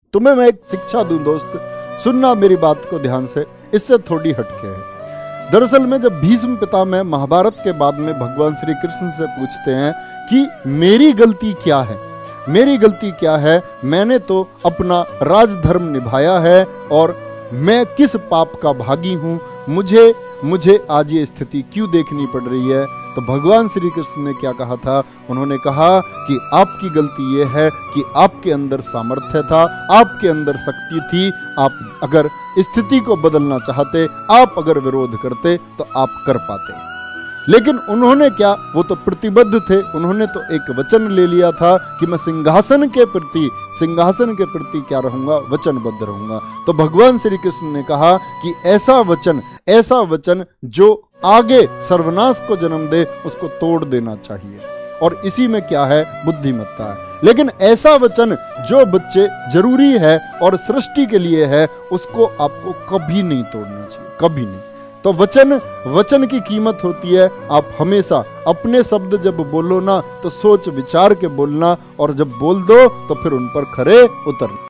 तुम्हें मैं एक शिक्षा दूं दोस्त, सुनना मेरी बात को ध्यान से, इससे थोड़ी हटके है। दरअसल में जब भीष्म पितामह महाभारत के बाद में भगवान श्री कृष्ण से पूछते हैं कि मेरी गलती क्या है, मेरी गलती क्या है, मैंने तो अपना राजधर्म निभाया है और मैं किस पाप का भागी हूं, मुझे आज ये स्थिति क्यों देखनी पड़ रही है। तो भगवान श्री कृष्ण ने क्या कहा था, उन्होंने कहा कि आपकी गलती ये है कि आपके अंदर सामर्थ्य था, आपके अंदर शक्ति थी, आप अगर स्थिति को बदलना चाहते, आप अगर विरोध करते तो आप कर पाते। लेकिन उन्होंने क्या, वो तो प्रतिबद्ध थे, उन्होंने तो एक वचन ले लिया था कि मैं सिंहासन के प्रति क्या रहूंगा, वचनबद्ध रहूंगा। तो भगवान श्री कृष्ण ने कहा कि ऐसा वचन जो आगे सर्वनाश को जन्म दे, उसको तोड़ देना चाहिए। और इसी में क्या है, बुद्धिमत्ता है। लेकिन ऐसा वचन जो बच्चे जरूरी है और सृष्टि के लिए है, उसको आपको कभी नहीं तोड़ना चाहिए, कभी नहीं। तो वचन की कीमत होती है, आप हमेशा अपने शब्द जब बोलो ना तो सोच विचार के बोलना, और जब बोल दो तो फिर उन पर खरे उतर।